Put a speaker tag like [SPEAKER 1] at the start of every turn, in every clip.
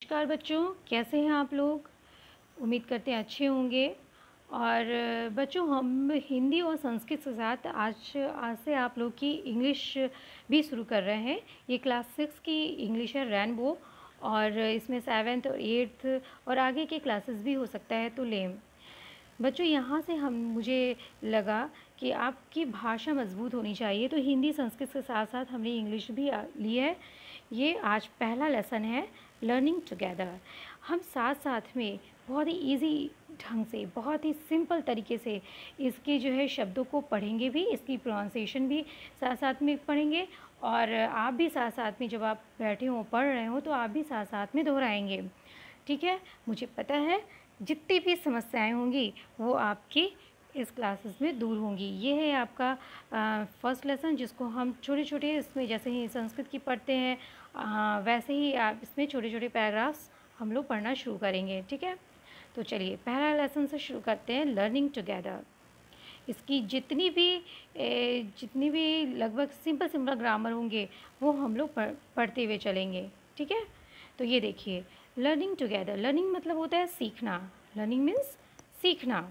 [SPEAKER 1] नमस्कार बच्चों, कैसे हैं आप लोग? उम्मीद करते हैं अच्छे होंगे। और बच्चों, हम हिंदी और संस्कृत के साथ आज आज से आप लोग की इंग्लिश भी शुरू कर रहे हैं। ये क्लास 6 की इंग्लिश है, रेनबो। और इसमें 7th और 8th और आगे के क्लासेस भी हो सकता है तो लें। बच्चों, यहाँ से मुझे लगा कि आपकी भाषा मजबूत होनी चाहिए, तो हिंदी संस्कृत के साथ साथ हमने इंग्लिश भी ली है। ये आज पहला लेसन है, लर्निंग टुगेदर। हम साथ साथ में बहुत ही इजी ढंग से, बहुत ही सिंपल तरीके से इसके जो है शब्दों को पढ़ेंगे भी, इसकी प्रोनाउंसिएशन भी साथ साथ में पढ़ेंगे। और आप भी साथ साथ में जब आप बैठे हो पढ़ रहे हो तो आप भी साथ साथ में दोहराएंगे। ठीक है? मुझे पता है जितनी भी समस्याएं होंगी वो आपकी इस क्लासेस में दूर होंगी। ये है आपका फर्स्ट लेसन, जिसको हम छोटे छोटे इसमें जैसे ही संस्कृत की पढ़ते हैं वैसे ही आप इसमें छोटे छोटे पैराग्राफ्स हम लोग पढ़ना शुरू करेंगे। ठीक है? तो चलिए पहला लेसन से शुरू करते हैं, लर्निंग टुगेदर। इसकी जितनी भी लगभग सिंपल ग्रामर होंगे वो हम लोग पढ़ते हुए चलेंगे। ठीक है? तो ये देखिए, लर्निंग टुगेदर। लर्निंग मतलब होता है सीखना। लर्निंग मीन्स सीखना।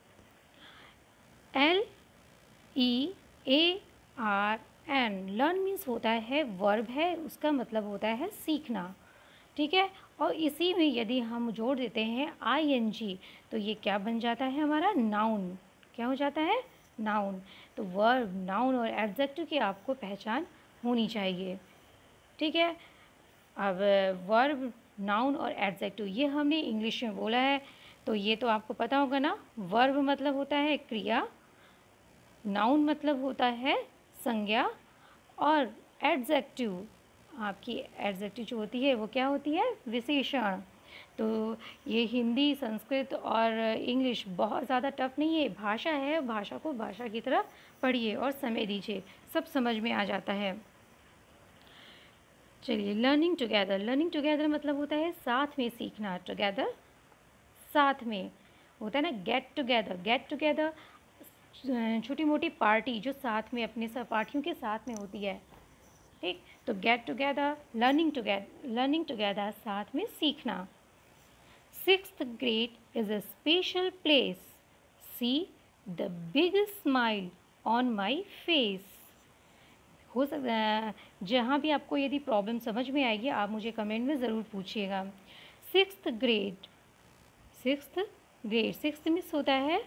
[SPEAKER 1] LEARN। लर्न मीन्स होता है वर्ब है, उसका मतलब होता है सीखना। ठीक है? और इसी में यदि हम जोड़ देते हैं ING तो ये क्या बन जाता है हमारा? नाउन। क्या हो जाता है? नाउन। तो वर्ब, नाउन और एडजेक्टिव की आपको पहचान होनी चाहिए। ठीक है? अब वर्ब, नाउन और एडजेक्टिव ये हमने इंग्लिश में बोला है, तो ये तो आपको पता होगा ना। वर्ब मतलब होता है क्रिया, नाउन मतलब होता है संज्ञा, और एडजेक्टिव, आपकी एडजेक्टिव जो होती है वो क्या होती है? विशेषण। तो ये हिंदी, संस्कृत और इंग्लिश बहुत ज़्यादा टफ नहीं है, भाषा है। भाषा को भाषा की तरह पढ़िए और समय दीजिए, सब समझ में आ जाता है। चलिए, लर्निंग टुगेदर। लर्निंग टुगेदर मतलब होता है साथ में सीखना। टुगेदर साथ में होता है ना, गेट टुगेदर। गेट टुगेदर छोटी मोटी पार्टी जो साथ में अपने सहपाठियों के साथ में होती है। ठीक? तो गेट टुगेदर, लर्निंग टुगेदर, साथ में सीखना। 6th grade is a special place. See the big smile on my face. हो सकता है जहाँ भी आपको यदि प्रॉब्लम समझ में आएगी आप मुझे कमेंट में ज़रूर पूछिएगा। 6th grade, 6th मिस होता है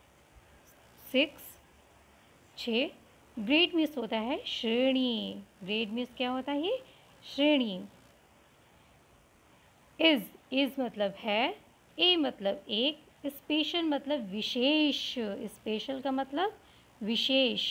[SPEAKER 1] 6 ग्रेड मिस होता है श्रेणी। ग्रेड मिस क्या होता है? ये श्रेणी। इज मतलब है, ए मतलब एक, स्पेशल मतलब विशेष। स्पेशल का मतलब विशेष।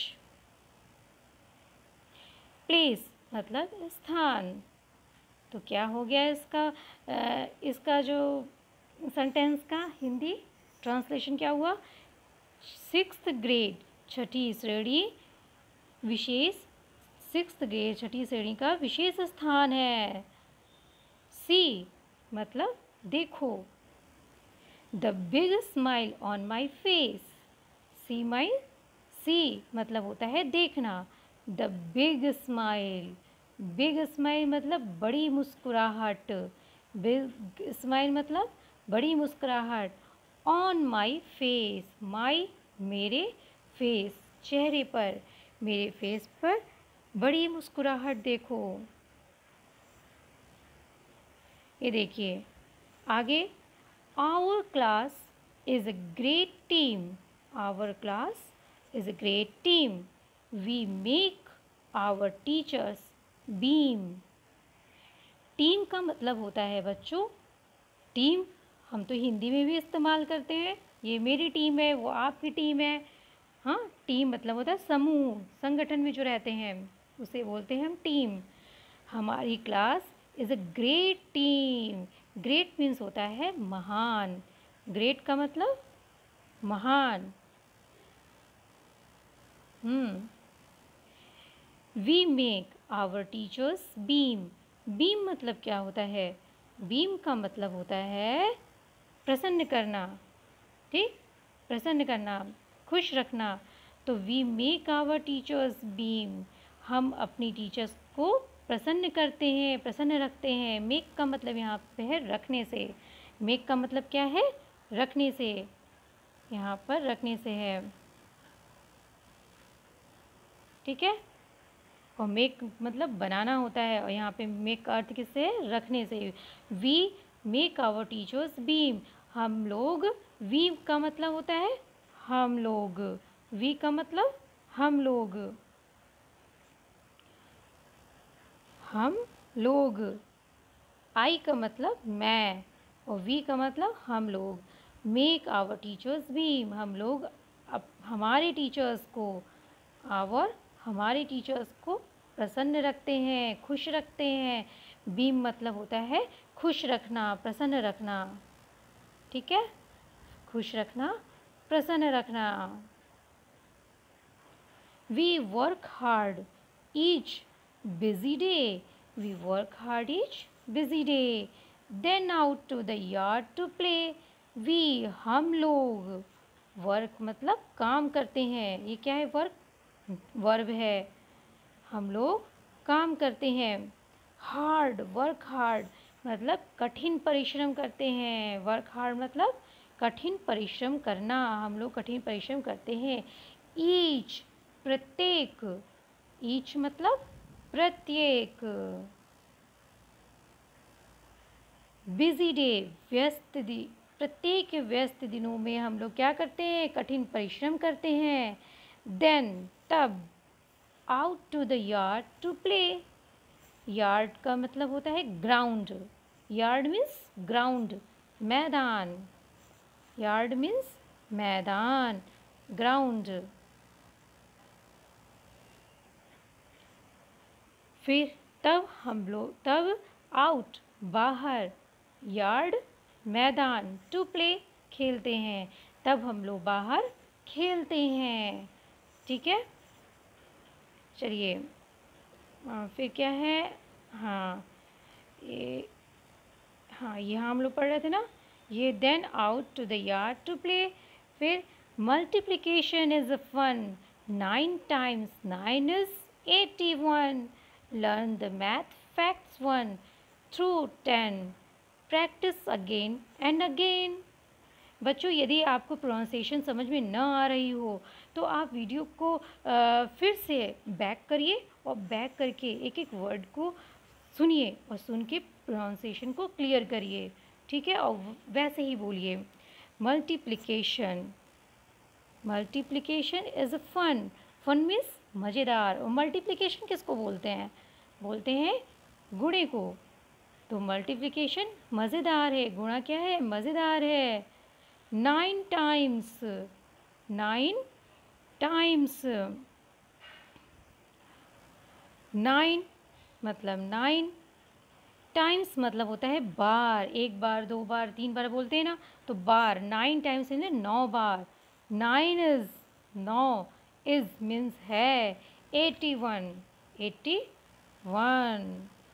[SPEAKER 1] प्लेस मतलब स्थान। तो क्या हो गया इसका जो सेंटेंस का हिंदी ट्रांसलेशन क्या हुआ? 6th ग्रेड, छठी श्रेणी, विशेष। 6th ग्रेड, छठी श्रेणी का विशेष स्थान है। सी मतलब देखो। The big smile on my face. See मतलब होता है देखना। द बिग स्माइल मतलब बड़ी मुस्कुराहट। बिग स्माइल मतलब बड़ी मुस्कुराहट। ऑन माई फेस, माई मेरे, फेस चेहरे पर, मेरे फेस पर बड़ी मुस्कुराहट देखो। ये देखिए आगे, our class is a great team. Our class is a great team. We make our teachers beam. Team का मतलब होता है बच्चों, टीम हम तो हिंदी में भी इस्तेमाल करते हैं। ये मेरी टीम है, वो आपकी टीम है। हाँ, टीम मतलब होता है समूह, संगठन में जो रहते हैं उसे बोलते हैं हम टीम। हमारी class is a great team. Great means होता है महान। ग्रेट का मतलब महान। We make our teachers beam. Beam मतलब क्या होता है? बीम का मतलब होता है प्रसन्न करना। ठीक? प्रसन्न करना, खुश रखना। तो we make our teachers beam. हम अपनी टीचर्स को प्रसन्न करते हैं, प्रसन्न रखते हैं। मेक का मतलब यहाँ पे है रखने से। मेक का मतलब क्या है? रखने से, यहाँ पर रखने से है, ठीक है। और मेक मतलब बनाना होता है, और यहाँ पे मेक का अर्थ किससे है? रखने से। We make our teachers beam, हम लोग, वी का मतलब होता है हम लोग, वी का मतलब हम लोग, हम लोग। आई का मतलब मैं, और वी का मतलब हम लोग। मेक आवर टीचर्स बीम, हम लोग हमारे टीचर्स को, आवर हमारे टीचर्स को प्रसन्न रखते हैं, खुश रखते हैं। बीम मतलब होता है खुश रखना, प्रसन्न रखना, ठीक है। खुश रखना, प्रसन्न रखना। We work hard each busy day, we work hard each busy day, then out to the yard to play. We हम लोग, वर्क मतलब काम करते हैं, ये क्या है? वर्क वर्ब है। हम लोग काम करते हैं। हार्ड वर्क हार्ड मतलब कठिन परिश्रम करते हैं। वर्क हार्ड मतलब कठिन परिश्रम करना, हम लोग कठिन परिश्रम करते हैं। ईच प्रत्येक, ईच मतलब प्रत्येक। बिजी डे व्यस्त दिन, प्रत्येक व्यस्त दिनों में हम लोग क्या करते हैं? कठिन परिश्रम करते हैं। देन तब, out to the yard to play, yard का मतलब होता है ग्राउंड, यार्ड मीन्स ग्राउंड, मैदान, यार्ड मीन्स मैदान, ग्राउंड। फिर तब हम लोग, तब आउट बाहर, यार्ड मैदान, टू प्ले खेलते हैं, तब हम लोग बाहर खेलते हैं, ठीक है। चलिए फिर क्या है? हाँ ये, हाँ यहाँ हम लोग पढ़ रहे थे ना, ये then out to the yard to play. फिर multiplication is a fun, 9 times 9 is 81, learn the math facts 1 through 10, practice again and again. बच्चों यदि आपको प्रोनाउंसिएशन समझ में न आ रही हो तो आप वीडियो को फिर से बैक करिए, और बैक करके एक एक वर्ड को सुनिए, और सुन के प्रोनाउंसिएशन को क्लियर करिए, ठीक है। और वैसे ही बोलिए। Multiplication, multiplication is a fun, fun means मज़ेदार। और मल्टीप्लिकेशन किसको बोलते हैं? बोलते हैं गुणे को। तो मल्टीप्लिकेशन मज़ेदार है, गुणा क्या है? मज़ेदार है। 9 times, 9 times, 9 मतलब 9 टाइम्स मतलब होता है बार, एक बार, दो बार, तीन बार बोलते हैं ना, तो बार। 9 टाइम्स यानी 9 बार। 9 इज 9, इज मीन्स है 81, 81।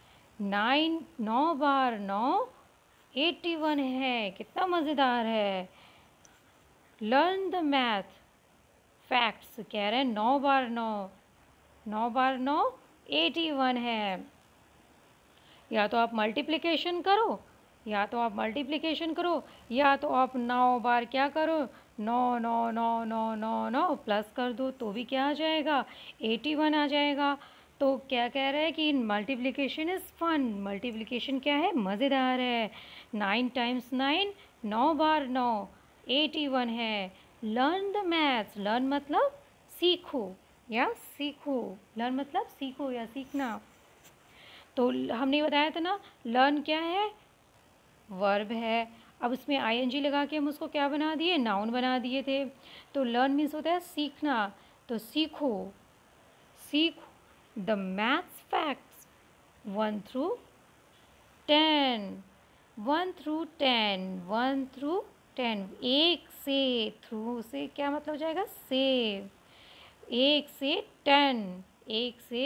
[SPEAKER 1] 9 बार 9 81 है, कितना मज़ेदार है। लर्न द मैथ फैक्ट्स, कह रहे हैं 9 बार 9, 9 बार 9 81 है। या तो आप मल्टीप्लिकेशन करो, या तो आप मल्टीप्लिकेशन करो, या तो आप 9 बार क्या करो? 9 9 9 9 9 9 प्लस कर दो तो भी क्या आ जाएगा? 81 आ जाएगा। तो क्या कह रहा है कि मल्टीप्लिकेशन इज़ फन, मल्टीप्लिकेशन क्या है? मज़ेदार है। 9 times 9, 9 बार 9 81 है। लर्न द मैथ्स, लर्न मतलब सीखो या सीखो, लर्न मतलब सीखो या सीखना। तो हमने बताया था ना, लर्न क्या है? वर्ब है। अब उसमें आईएनजी लगा के हम उसको क्या बना दिए? नाउन बना दिए थे। तो लर्न मीन्स होता है सीखना, तो सीखो, सीख the maths facts 1 through 10, 1 through 10, 1 through 10। एक से, थ्रू से क्या मतलब हो जाएगा? से। 1 से 10, 1 से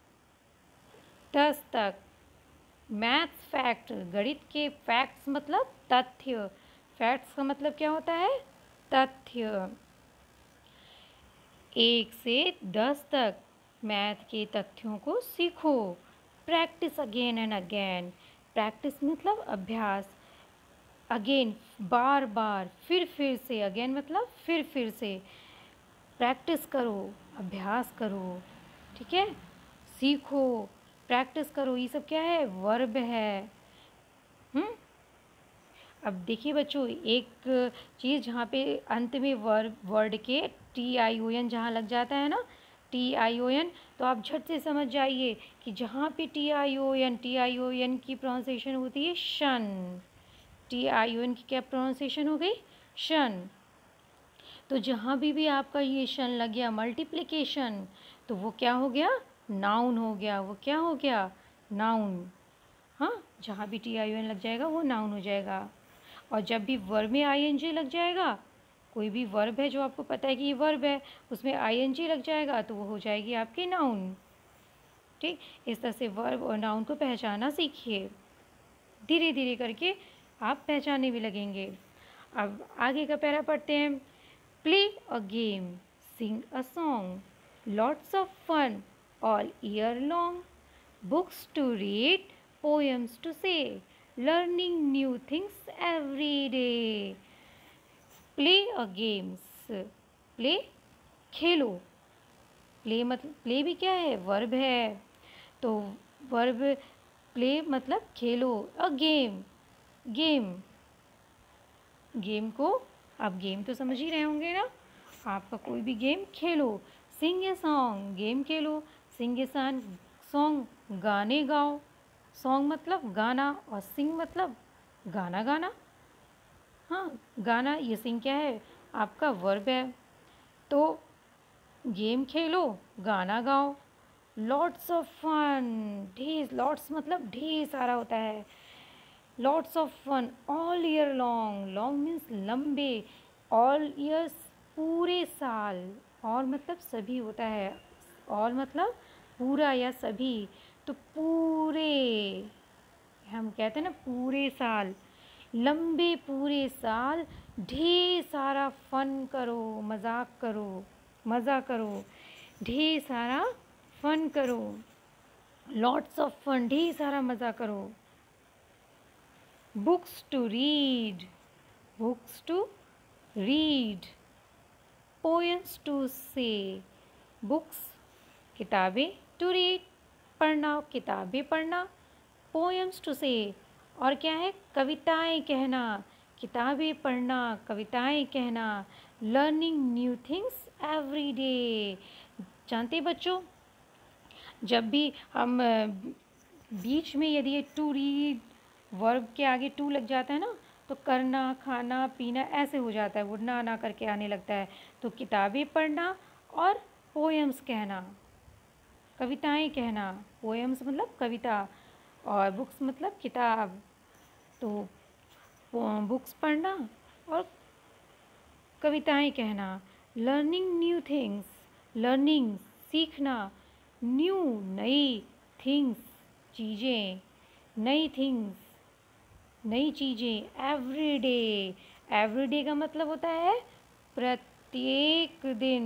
[SPEAKER 1] 10 तक। मैथ्स फैक्ट, गणित के फैक्ट्स मतलब तथ्य, फैक्ट्स का मतलब क्या होता है? तथ्य। 1 से 10 तक मैथ के तथ्यों को सीखो। Practice again and again. Practice मतलब अभ्यास, अगेन बार बार, फिर से, अगेन मतलब फिर से। प्रैक्टिस करो, अभ्यास करो, ठीक है, सीखो, प्रैक्टिस करो। ये सब क्या है? वर्ब है। अब देखिए बच्चों, एक चीज़ जहाँ पे अंत में वर्ड के TION जहाँ लग जाता है ना, TION, तो आप झट से समझ जाइए कि जहाँ पे TION की प्रोनाउंसिएशन होती है शन। TION की क्या प्रोनाउंसिएशन हो गई? शन। तो जहाँ भी आपका ये शन लग गया, मल्टीप्लिकेशन, तो वो क्या हो गया? नाउन हो गया। वो क्या हो गया? नाउन। हाँ, जहाँ भी TION लग जाएगा वो नाउन हो जाएगा। और जब भी वर्ब में ING लग जाएगा, कोई भी वर्ब है जो आपको पता है कि ये वर्ब है, उसमें ING लग जाएगा तो वो हो जाएगी आपकी नाउन। ठीक, इस तरह से वर्ब और नाउन को पहचाना सीखिए। धीरे धीरे करके आप पहचानने भी लगेंगे। अब आगे का पैरा पढ़ते हैं। Play a game, sing a song, lots of fun all year long, books to read, poems to say, learning new things every day. Play a games, play खेलो। प्ले मतलब, प्ले भी क्या है? वर्ब है। तो verb play मतलब खेलो। A game, game, game को आप गेम तो समझ ही रहे होंगे ना, आपका कोई भी game Khelo. Singh a song, game Khelo. Singh a song, गाने गाओ। सॉन्ग मतलब गाना, और सिंग मतलब गाना गाना। हाँ, गाना, ये सिंग क्या है? आपका वर्ब है। तो गेम खेलो, गाना गाओ। लॉट्स ऑफ फन, ढेर, लॉट्स मतलब ढेर सारा होता है। Lots of fun all year long, long means लंबे, ऑल ईयर्स पूरे साल, और मतलब सभी होता है, ऑल मतलब पूरा या सभी, तो पूरे, हम कहते हैं ना पूरे साल, लंबे पूरे साल ढेर सारा फन करो, मजाक करो, मज़ा करो, ढेर सारा फन करो। लॉट्स ऑफ फन, ढेर सारा मज़ा करो। Books to read, books to read, poems to say, books किताबें, टू रीड पढ़ना, किताबें पढ़ना, पोएम्स टू से, और क्या है? कविताएं कहना, किताबें पढ़ना, कविताएं कहना। Learning new things every day. जानते बच्चों, जब भी हम बीच में यदि ये टू रीड वर्ब के आगे टू लग जाता है ना, तो करना, खाना, पीना ऐसे हो जाता है, उड़ना आना करके आने लगता है। तो किताबें पढ़ना और पोएम्स कहना, कविताएं कहना। पोएम्स मतलब कविता, और बुक्स मतलब किताब। तो बुक्स पढ़ना और कविताएं कहना। लर्निंग न्यू थिंग्स, लर्निंग सीखना, न्यू नई, थिंग्स चीज़ें, नई थिंग्स नई चीज़ें। एवरीडे, एवरीडे का मतलब होता है प्रत्येक दिन।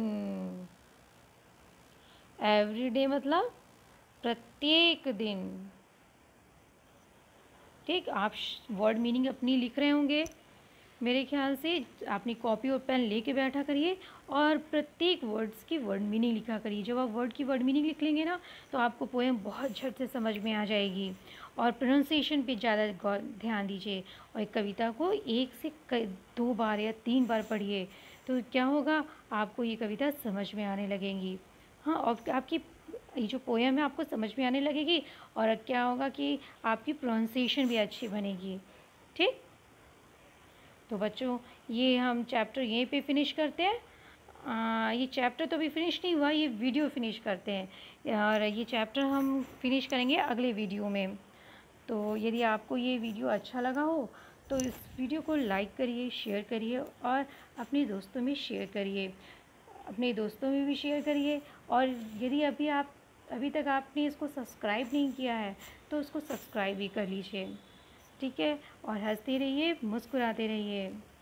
[SPEAKER 1] एवरीडे मतलब प्रत्येक दिन। ठीक, आप वर्ड मीनिंग अपनी लिख रहे होंगे, मेरे ख्याल से आपने कॉपी और पेन लेके बैठा करिए और प्रत्येक वर्ड्स की वर्ड मीनिंग लिखा करिए। जब आप वर्ड की वर्ड मीनिंग लिख लेंगे ना, तो आपको पोएम बहुत झट से समझ में आ जाएगी। और प्रोनाउंसिएशन पे ज़्यादा ध्यान दीजिए, और एक कविता को 1 से 2 बार या 3 बार पढ़िए, तो क्या होगा? आपको ये कविता समझ में आने लगेंगी। हाँ, और आपकी ये जो पोएम है आपको समझ में आने लगेगी, और क्या होगा कि आपकी प्रोनाउंसिएशन भी अच्छी बनेगी। ठीक, तो बच्चों, ये हम चैप्टर यहीं पे फिनिश करते हैं। ये चैप्टर तो अभी फिनिश नहीं हुआ, ये वीडियो फिनिश करते हैं, और ये चैप्टर हम फिनिश करेंगे अगले वीडियो में। तो यदि आपको ये वीडियो अच्छा लगा हो तो इस वीडियो को लाइक करिए, शेयर करिए, और अपने दोस्तों में शेयर करिए, अपने दोस्तों में भी शेयर करिए। और यदि अभी तक आपने इसको सब्सक्राइब नहीं किया है तो उसको सब्सक्राइब भी कर लीजिए। ठीक है, और हंसते रहिए, मुस्कुराते रहिए।